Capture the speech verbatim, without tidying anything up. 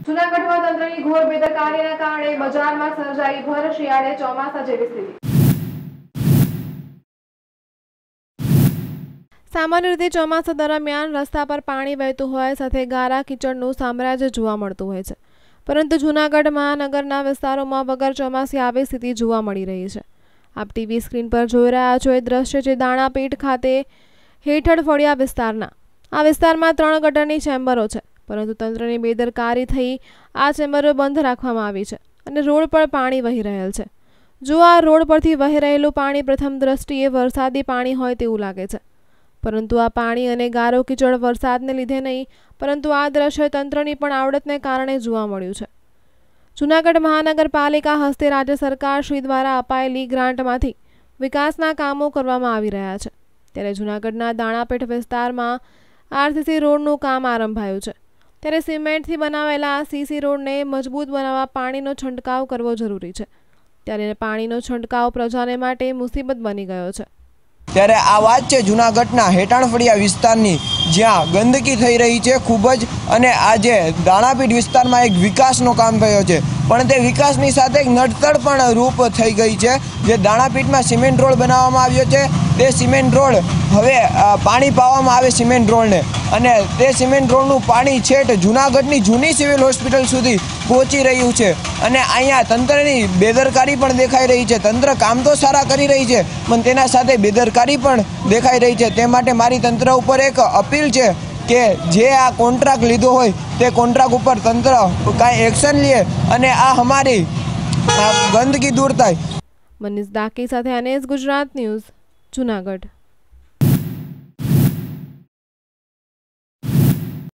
જૂનાગઢમાં તંત્રની ઘોર બેદરકારીના કારણે બજારમાં સર્જાઈ ભર શિયાળે ચોમાસા જેવી સ્થિતિ। સામાન્ય રીતે ચોમાસા દરમિયાન રસ્તા પર પાણી વહેતું હોય સાથે ગારા કીચડનું સામ્રાજ્ય જોવા મળતું હોય છે, પરંતુ જૂનાગઢમાં નગરના વિસ્તારોમાં વગર ચોમાસે આવી સ્થિતિ જોવા મળી રહી છે। આપ ટીવી સ્ક્રીન પર જોઈ રહ્યા છો એ દ્રશ્ય છે દાણાપીઠ ખાતે હેઠળ ફળિયા વિસ્તારના। આ વિસ્તારમાં ત્રણ ગટરની ચેમ્બરો છે, પરંતુ તંત્રની બેદરકારી થઈ આ ચેમ્બરો બંધ રાખવામાં આવી છે અને રોડ પર પાણી વહી રહેલ છે। જો આ રોડ પરથી વહી રહેલું પાણી પ્રથમ દ્રષ્ટિએ વરસાદી પાણી હોય તેવું લાગે છે, પરંતુ આ પાણી અને ગારો કીચડ વરસાદને લીધે નહીં, પરંતુ આ દ્રશ્ય તંત્રની પણ આવડતને કારણે જોવા મળ્યું છે। જૂનાગઢ મહાનગરપાલિકા હસ્તે રાજ્ય સરકાર શ્રી દ્વારા અપાયેલી ગ્રાન્ટમાંથી વિકાસના કામો કરવામાં આવી રહ્યા છે, ત્યારે જૂનાગઢના દાણાપીઠ વિસ્તારમાં આરસીસી રોડનું કામ આરંભાયું છે, ત્યારે સિમેન્ટથી બનાવેલા સીસી રોડને મજબૂત બનાવવા પાણીનો છંટકાવ કરવો જરૂરી છે, ત્યારે પાણીનો છંટકાવ પ્રજાને માટે મુસીબત બની ગયો છે। ત્યારે આ વાત છે જૂનાગઢના હેઠાણફળિયા વિસ્તારની, જ્યાં ગંદકી થઈ રહી છે ખૂબ જ, અને આજે દાણાપીઠ વિસ્તારમાં એક વિકાસનો કામ થયો છે, પણ તે વિકાસની સાથે એક નડતર પણ રૂપ થઈ ગઈ છે। જે દાણાપીઠમાં સિમેન્ટ રોડ બનાવવામાં આવ્યો છે, તે સિમેન્ટ રોડ હવે પાણી પાવામાં આવે સિમેન્ટ રોડને, અને તે સિમેન્ટ રોડનું પાણી છેટ જૂનાગઢની જૂની સિવિલ હોસ્પિટલ સુધી પહોંચી રહ્યું છે, અને અહીંયા તંત્રની બેદરકારી પણ દેખાઈ રહી છે। તંત્ર કામ તો સારા કરી રહી છે, પણ તેના સાથે બેદરકારી પણ દેખાઈ રહી છે। તે માટે મારી તંત્ર ઉપર એક અપીલ છે કે જે આ કોન્ટ્રાક્ટ લીધો હોય તે કોન્ટ્રાક્ટ ઉપર તંત્ર કાંઈ એક્શન લે અને આ અમારી ગંદકી દૂર થાય। મનીષ દાકી સાથે અનેસ ગુજરાત ન્યૂઝ, જૂનાગઢ।